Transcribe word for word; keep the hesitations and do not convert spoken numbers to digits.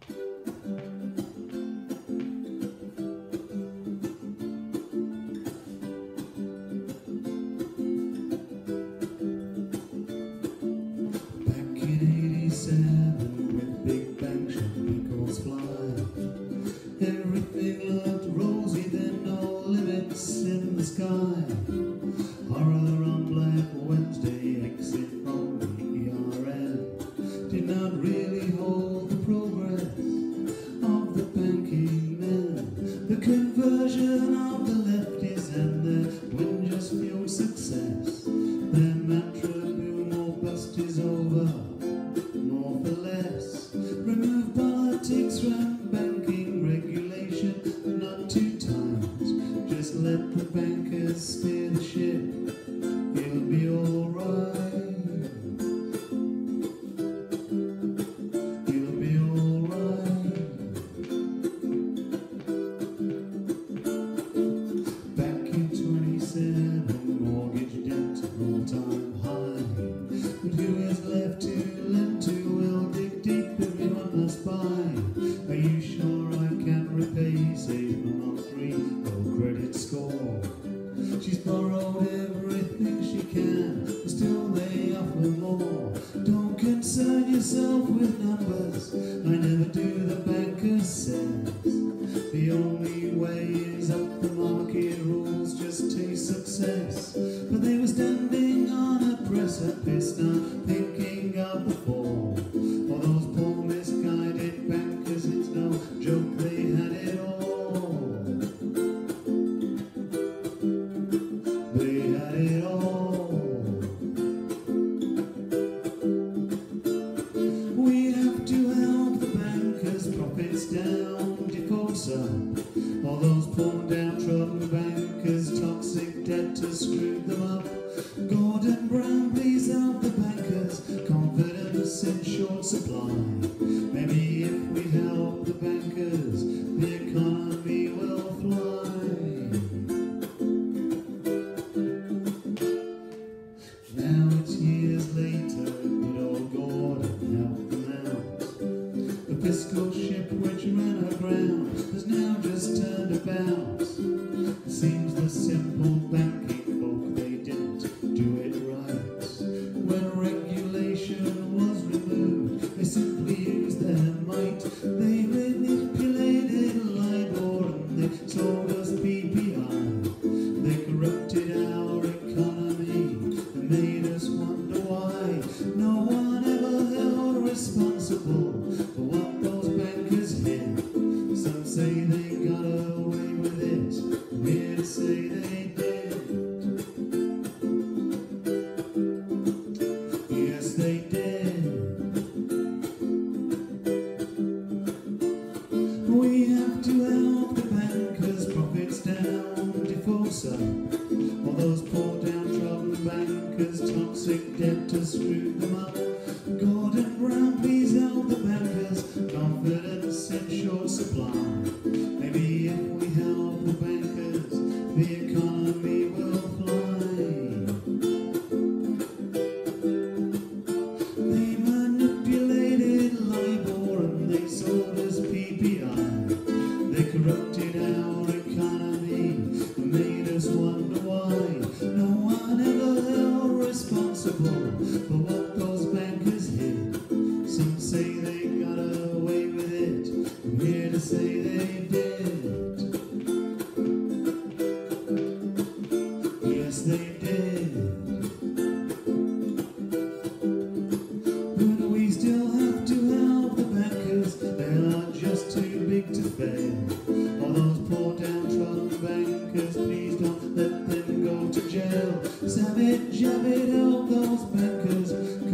With big bang champagnes fly, everything looked rosy, then no limits in the sky. Horror on Black Wednesday, exit from the E R N did not really hold the progress of the banking men. The conversion of the lefties and their win just fueled success. Their mantra, boom or bust, is over. More for less. Remove politics from banking regulation, not two times. Just let the bankers steer the ship. It'll be alright. It'll be alright. Back in twenty-seven, mortgage debt all-time high. But who is left to lend to? Will dig deep, everyone must buy. Are you sure I can repay? Save on three, no credit score. She's borrowed everything she can, but still they offer more. Don't concern yourself with numbers, I never do, the banker says. The only way is up, the market rules just taste success. But they were standing on a precipice, not thinking of the fall. For those poor misguided bankers, it's no joke, they had it all. They had it all. We have to help the bankers, profits down, defaults up. All those poor downtrodden bankers, toxic debtors screwed them up. Gordon Brown, please help the bankers, confidence in short supply. Maybe if we help the bankers, the economy will fly. Now it's years later, good old Gordon helped them out. The fiscal ship which ran aground has now just turned about. It seems the simple banking folk, they didn't do it right. When regulation was removed, they simply used their might. They manipulated LIBOR and they sold us P P I. They corrupted our economy and made us wonder why. No one ever held responsible for what those bankers hid. Some say they got away with it, I'm here to say they did. Yes, they did. We have to help the bankers, profits down, defaults up. All those poor downtrodden bankers, toxic debtors screwed them up. Gordon Brown, please help the bankers, confidence in short supply. Maybe if we help the bankers, the economy will fly. They manipulated LIBOR and they sold us P P I. They corrupted our economy and made us wonder why. No one ever held responsible for what those bankers hid. Some say they got away with it, I'm here to say they did. Yes, they did. But we still have to help the bankers, they are just too big to fail. All those poor downtrodden bankers, please don't let them go to jail. Savage, Javid, help those bankers,